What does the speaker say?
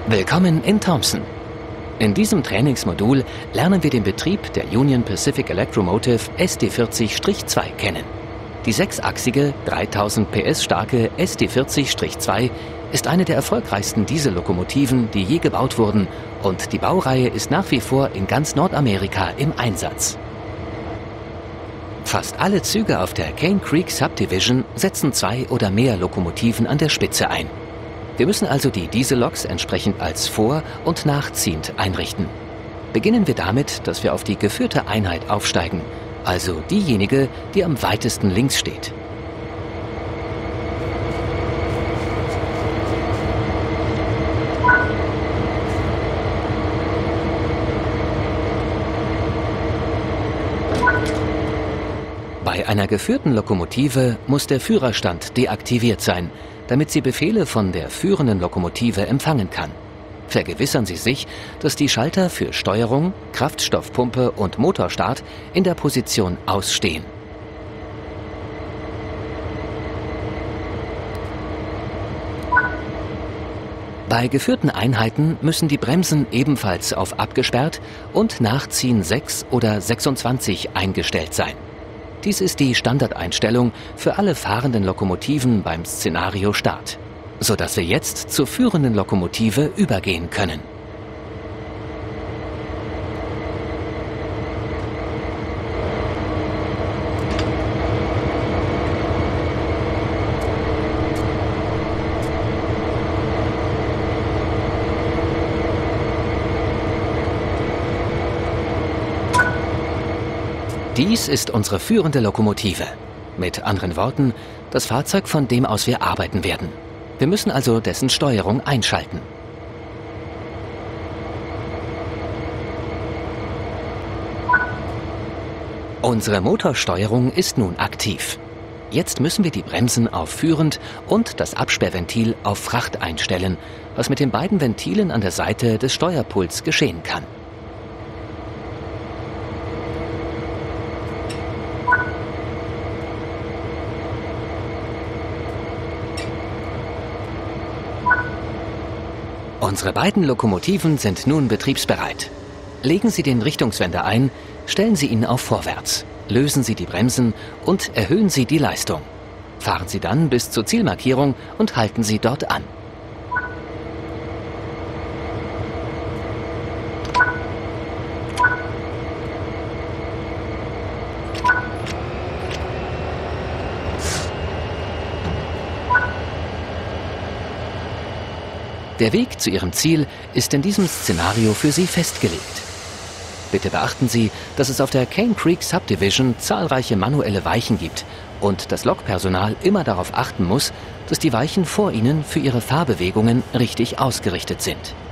Willkommen in Thompson. In diesem Trainingsmodul lernen wir den Betrieb der Union Pacific Electromotive SD40-2 kennen. Die sechsachsige, 3000 PS starke SD40-2 ist eine der erfolgreichsten Diesellokomotiven, die je gebaut wurden, und die Baureihe ist nach wie vor in ganz Nordamerika im Einsatz. Fast alle Züge auf der Cane Creek Subdivision setzen 2 oder mehr Lokomotiven an der Spitze ein. Wir müssen also die Dieselloks entsprechend als vor- und nachziehend einrichten. Beginnen wir damit, dass wir auf die geführte Einheit aufsteigen, also diejenige, die am weitesten links steht. Bei einer geführten Lokomotive muss der Führerstand deaktiviert sein, damit sie Befehle von der führenden Lokomotive empfangen kann. Vergewissern Sie sich, dass die Schalter für Steuerung, Kraftstoffpumpe und Motorstart in der Position ausstehen. Bei geführten Einheiten müssen die Bremsen ebenfalls auf abgesperrt und Nachziehen 6 oder 26 eingestellt sein. Dies ist die Standardeinstellung für alle fahrenden Lokomotiven beim Szenario Start, sodass wir jetzt zur führenden Lokomotive übergehen können. Dies ist unsere führende Lokomotive. Mit anderen Worten, das Fahrzeug, von dem aus wir arbeiten werden. Wir müssen also dessen Steuerung einschalten. Unsere Motorsteuerung ist nun aktiv. Jetzt müssen wir die Bremsen auf führend und das Absperrventil auf Fracht einstellen, was mit den beiden Ventilen an der Seite des Steuerpults geschehen kann. Unsere beiden Lokomotiven sind nun betriebsbereit. Legen Sie den Richtungswender ein, stellen Sie ihn auf Vorwärts, lösen Sie die Bremsen und erhöhen Sie die Leistung. Fahren Sie dann bis zur Zielmarkierung und halten Sie dort an. Der Weg zu Ihrem Ziel ist in diesem Szenario für Sie festgelegt. Bitte beachten Sie, dass es auf der Cane Creek Subdivision zahlreiche manuelle Weichen gibt und das Lokpersonal immer darauf achten muss, dass die Weichen vor Ihnen für Ihre Fahrbewegungen richtig ausgerichtet sind.